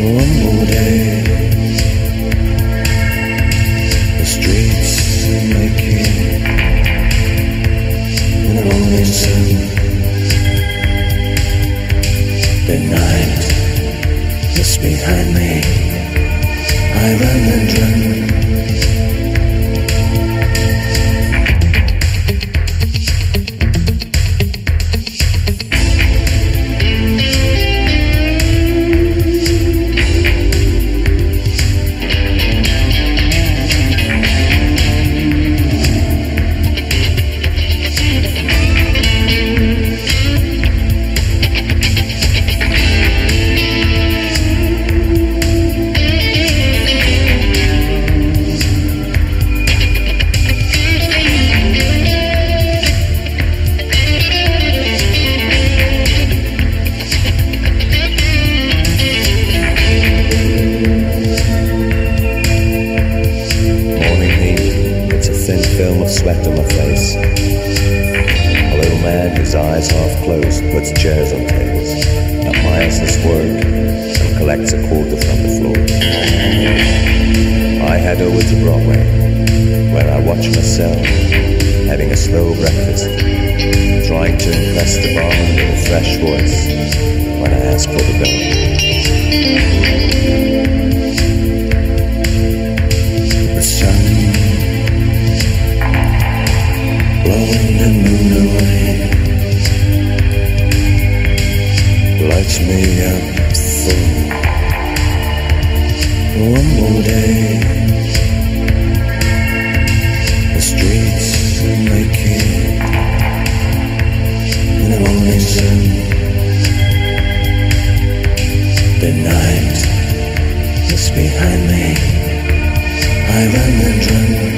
One more day, the streets are making an only sun. The night is behind me. I run and run. Film of sweat on my face. A little man whose eyes half closed puts chairs on tables, admires his work, and collects a quarter from the floor. I head over to Broadway, where I watch myself having a slow breakfast, trying to impress the barman with a fresh voice when I ask for the bill. Blowing the moon away, lights me up full. One more day, the streets are making an only sun. The night is behind me. I run and run.